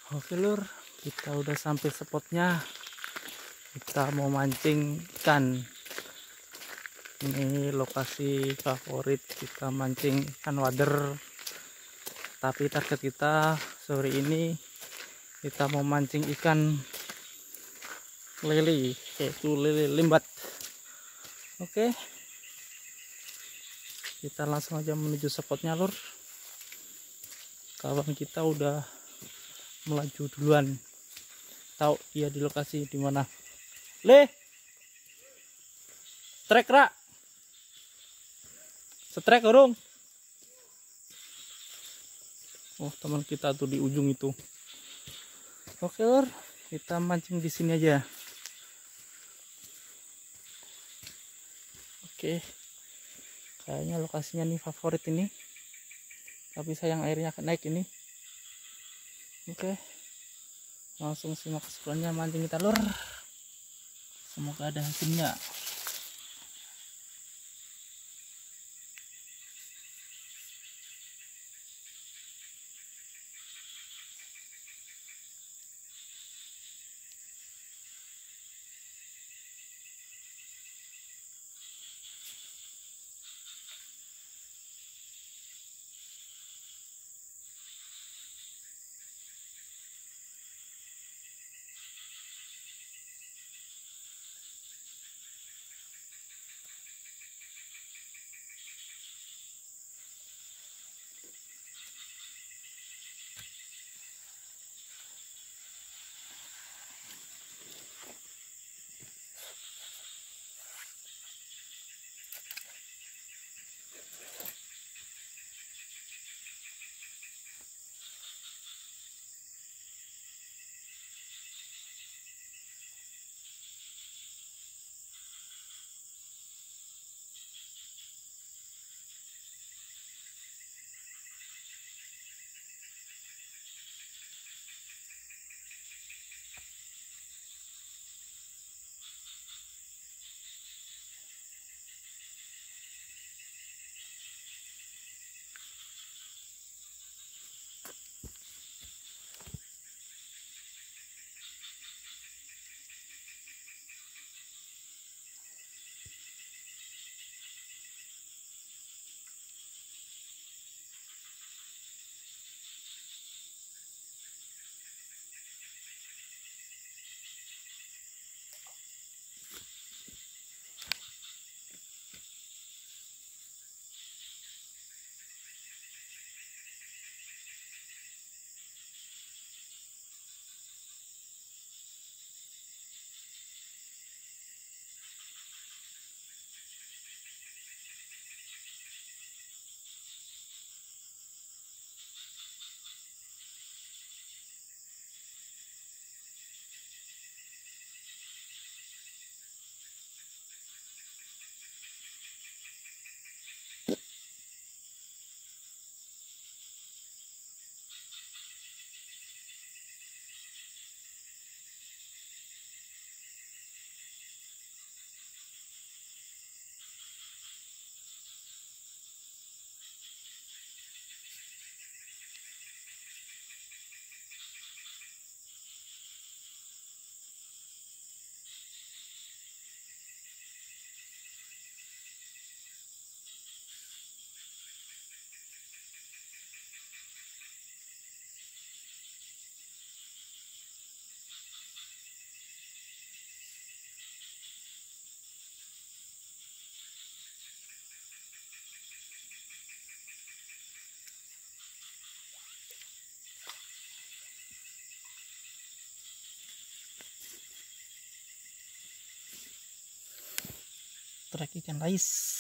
Oke lur, kita udah sampai spotnya. Kita mau mancing ikan. Ini lokasi favorit kita mancing ikan wader. Tapi target kita sore ini kita mau mancing ikan lele, yaitu lele limbat. Oke, kita langsung aja menuju spotnya lur. Kawan kita udah melaju duluan, tahu dia di lokasi di mana. Strek rak, strek urung. Oh, teman kita tuh di ujung itu. Oke lur, kita mancing di sini aja. Oke, kayaknya lokasinya nih favorit ini, tapi sayang airnya naik ini. Oke, langsung simak keseruannya mancing kita lur. Semoga ada hasilnya. Trek ikan lais.